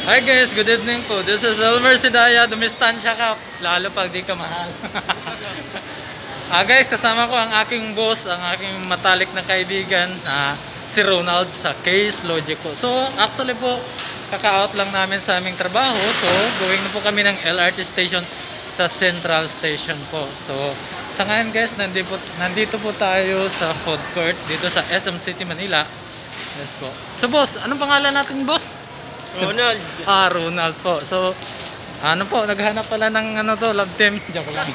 Hi guys, good evening po. This is Elmer Sidaya, dumistansya ka, lalo pag di ka mahal. Guys, kasama ko ang aking boss, ang aking matalik na kaibigan, si Ronald sa Case Logic po. So, actually po, kaka-out lang namin sa aming trabaho. So, going na po kami ng LRT station sa Central Station po. So, sa ngayon guys, nandito po tayo sa food court dito sa SM City, Manila. Yes po. So boss, anong pangalan natin boss? Ronald. Ronald po. So, ano po, naghanap pala ng love team. Joke lang.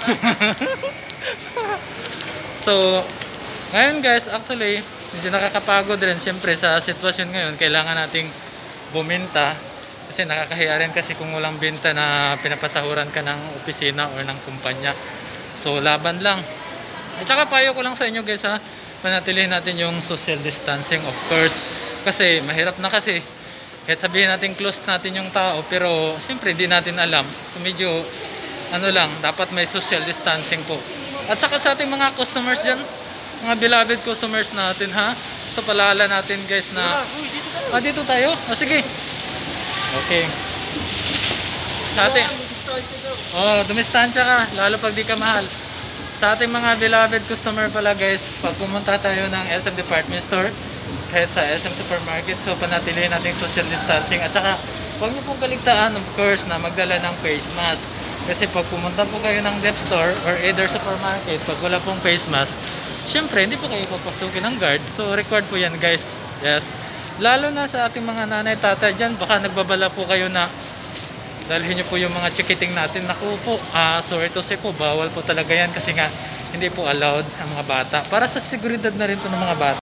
So, ngayon guys, actually, medyo nakakapagod rin. Siyempre, sa sitwasyon ngayon, kailangan nating buminta. Kasi nakakahiya rin kasi kung walang binta na pinapasahuran ka ng opisina or ng kumpanya. So, laban lang. At saka payo ko lang sa inyo guys panatilihin natin yung social distancing of course. Kasi mahirap na kasi. Kahit sabihin natin close natin yung tao, pero siyempre hindi natin alam. So medyo dapat may social distancing po. At saka sa ating mga customers dyan, mga beloved customers natin So paalala natin guys na dito tayo. Sige. Okay. Sa ating dumistansya ka, lalo pag di ka mahal. Sa ating mga beloved customer pala guys, pag pumunta tayo ng SM Department Store, kahit sa SM Supermarket, so panatilihin natin social distancing. At saka, huwag niyo pong kaligtaan, of course, na magdala ng face mask. Kasi pag pumunta po kayo ng dep store or either supermarket, pag wala pong face mask, syempre, hindi po kayo papasukin ng guard. So, record po yan, guys. Yes. Lalo na sa ating mga nanay, tatay dyan, baka nagbabala po kayo na dalhin niyo po yung mga chikiting natin. Naku po, sorry to say po, bawal po talaga yan kasi nga, hindi po allowed ang mga bata. Para sa seguridad na rin po ng mga bata.